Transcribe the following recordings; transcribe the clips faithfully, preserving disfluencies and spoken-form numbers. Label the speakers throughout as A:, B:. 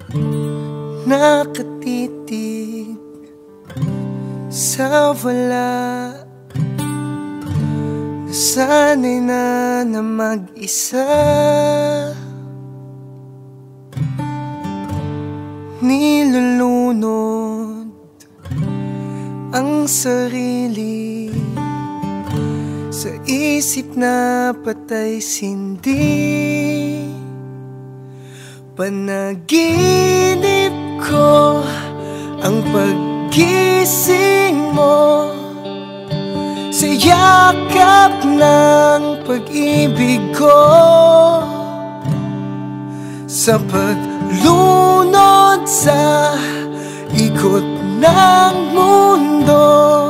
A: nakatitig sa wala. Nasanay na na mag-isa, nilulunod ang sarili sa isip na patay sindi. Panaginip ko ang paggising mo sa yakap ng pag-ibig ko, sa paglunod sa ikot ng mundo.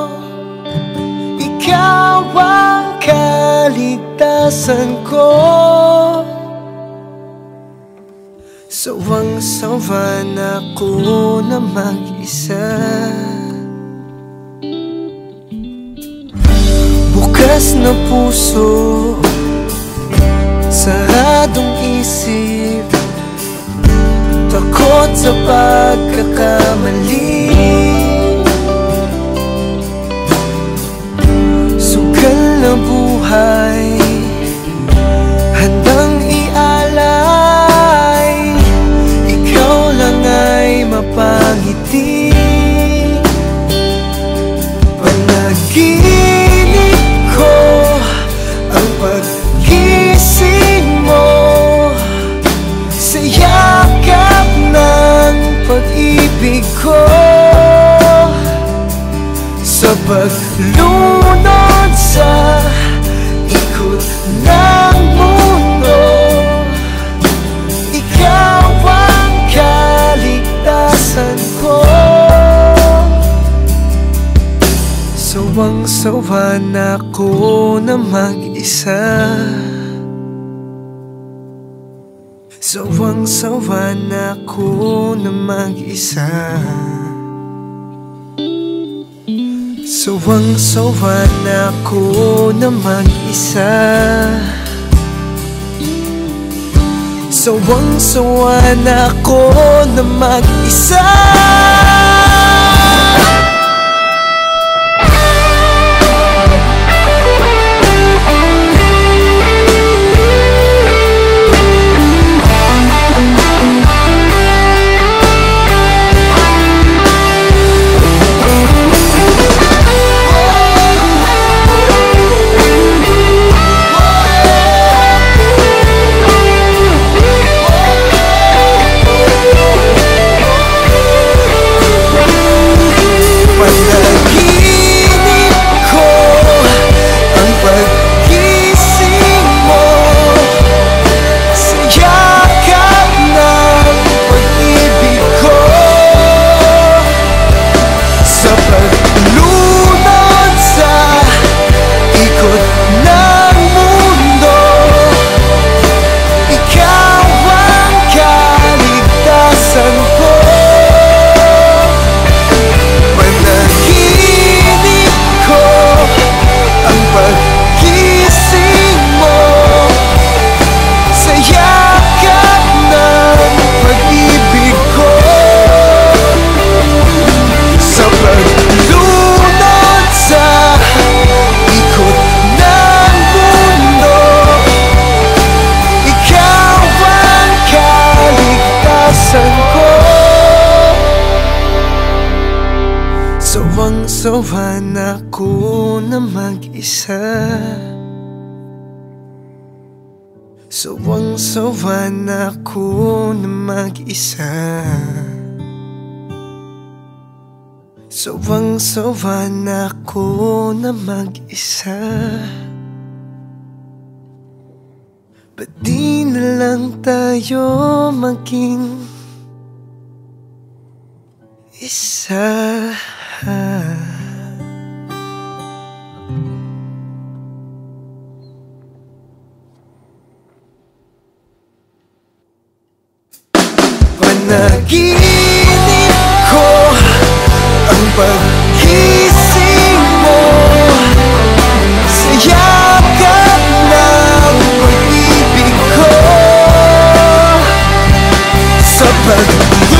A: Ikaw ang kaligtasan ko. Sawang-sawa na ako na mag-isa. Bukas na puso, saradong isip, takot sa pagkakamali. Sugal na buhay, handang ialay. Ikaw lang ay mapangiti. Panaginip ko ang paggising mo sa yakap ng pag-ibig ko, sa paglunod sa ikot ng mundo. Ikaw ang kaligtasan ko. Sawang-sawa na ako na mag-isa. Sawang-sawa na ako na mag-isa. Sawang-sawa na ako na mag-isa. Sawang-sawa na ako na mag-isa. Sawang-sawa na ako na mag-isa. Sawang-sawa na ako na mag-isa. Sawang-sawa na ako na mag-isa. Ba't di na lang tayo maging isa? Panaginip ko ang paggising mo sa yakap ng pag-ibig ko, sa pag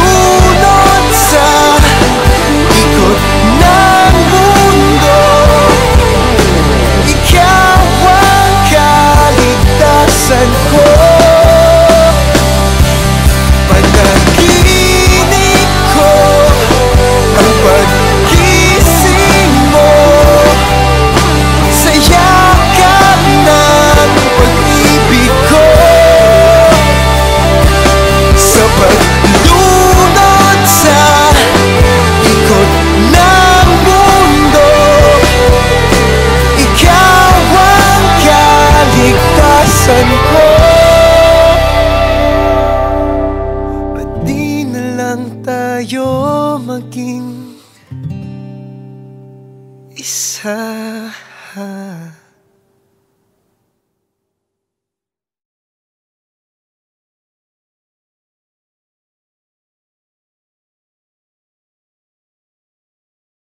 A: lang tayo maging isa.